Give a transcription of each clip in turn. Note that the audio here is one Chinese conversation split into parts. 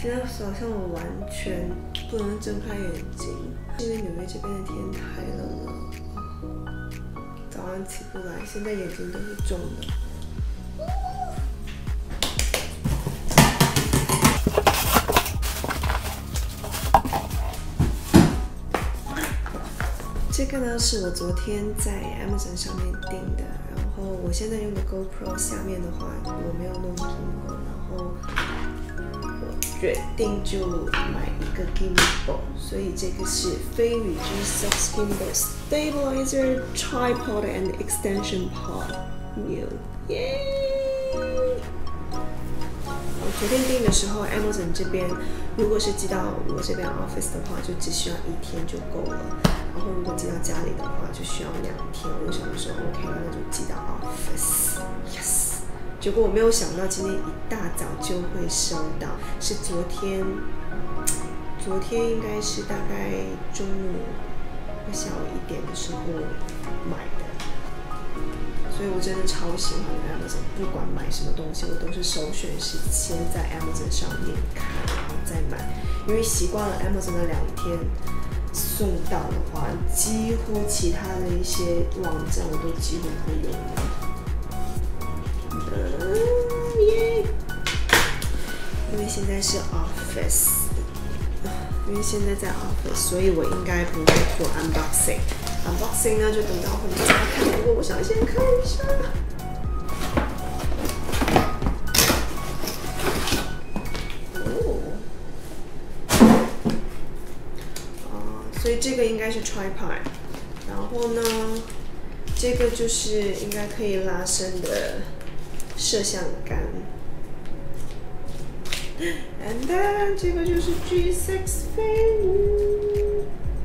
现在好像我完全不能睁开眼睛，因为纽约这边的天太冷了，早上起不来，现在眼睛都是肿的。这个呢是我昨天在 Amazon 上面订的，然后我现在用的 GoPro 下面的话我没有弄苹果，然后我决定就买一个 gimbal， 所以这个是飞宇 G6 Gimbal Stabilizer Tripod and Extension Pod New， 耶！我昨天订的时候 Amazon 这边如果是寄到我这边 office 的话，就只需要1天就够了。然后如果寄到家里的话，就需要2天。我就想说 ，OK， 那就寄到 office，yes。结果我没有想到今天一大早就会收到，是昨天应该是大概中午或下午1点的时候买的，所以我真的超喜欢 Amazon， 不管买什么东西，我都是首选是先在 Amazon 上面看，然后再买，因为习惯了 Amazon 的2天。送到的话，几乎其他的一些网站我都几乎不用了。耶！因为现在是 office， 因为现在在 office， 所以我应该不会做 unboxing。unboxing 呢就等到回家看，不过我想先看一下。所以这个应该是 tripod， 然后呢，这个就是应该可以拉伸的摄像杆 ，and then 这个就是 G6 飞宇。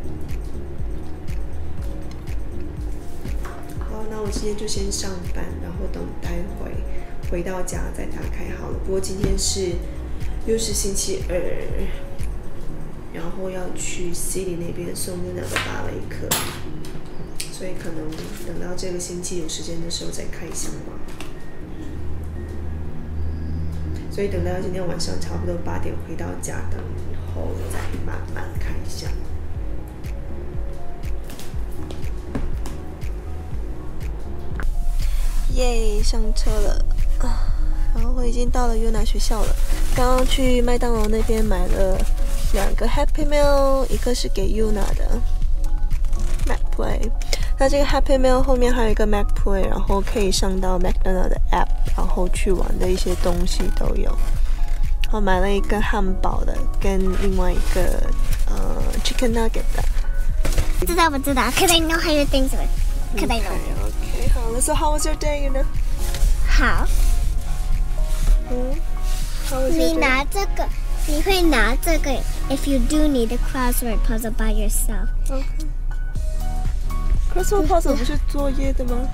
好，那我今天就先上班，然后等待会回到家再打开好了。不过今天又是星期2。然后要去 City 那边送Luna的芭蕾课，所以可能等到这个星期有时间的时候再开箱吧。所以等到今天晚上差不多8点回到家，等以后再慢慢开箱。耶，上车了然后我已经到了 Yuna 学校了。刚刚去麦当劳那边买了2个 Happy Meal， 一个是给 Yuna 的 Mac Play， 那这个 Happy Meal 后面还有一个 Mac Play， 然后可以上到 McDonald's 的 App， 然后去玩的一些东西都有。然后买了一个汉堡的，跟另外一个Chicken Nugget 的。 知道不知道 ？Cause I know how you think of it. Cause I know. Okay, 好了。So how was your day, Yuna? 好。 你拿这个。你会拿这个 if you do need a crossword puzzle by yourself. Okay. Crossword puzzle 不是作业的吗？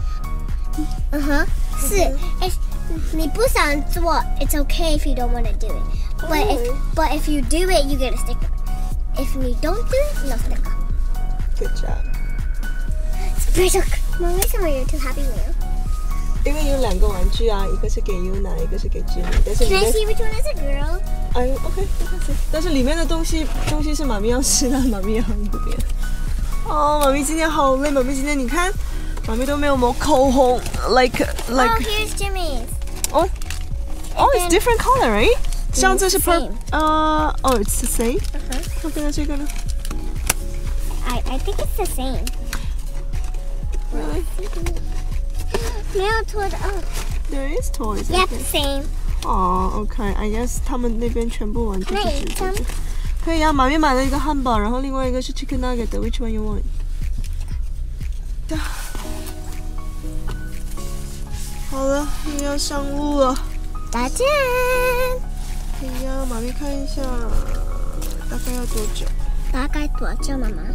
是。你不想做 it's okay if you don't want to do it. But if you do it, you get a sticker. If you don't do it, no sticker. Good job. Special. 为什么 you're too happy with? 因为有2个玩具啊，一个是给 Yuna， 一个是给 Jimmy。但是 Can I see which one is a girl? OK， 但是里面的东西是妈咪要吃的，妈咪要这边。哦，妈咪今天好累，妈咪今天你看，妈咪都没有抹口红 ，like。 Oh, here's Jimmy's. Oh, it's different color, right? 像这是 it's the same. 那现在这个呢 I think it's the same. Really? 没有拖的哦。 There is toys. Yep, same. OK. I guess 他们那边全部玩具就是这个。可以啊，妈咪买了一个汉堡，然后另外一个是 Chicken Nugget 的。Which one you want? 好了，又要上路了。 再见。 哎呀，妈咪看一下，大概要多久？ 大概多久，妈妈？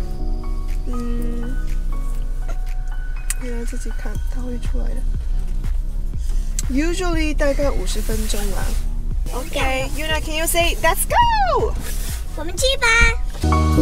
你来自己看，它会出来的。Usually 大概50分钟啦。Okay, Yuna, can you say let's go? 我们去吧。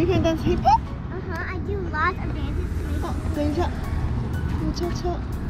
You can dance hip hop? I do lots of dances to make 等一下，我悄悄。